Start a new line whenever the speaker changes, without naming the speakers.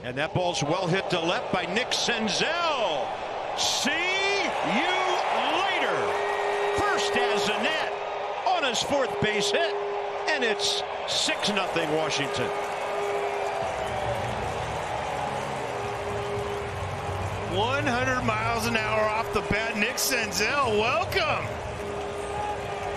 And that ball's well hit to left by Nick Senzel. See you later. First as a net on his fourth base hit. And it's 6-0 Washington.
100 miles an hour off the bat. Nick Senzel, welcome.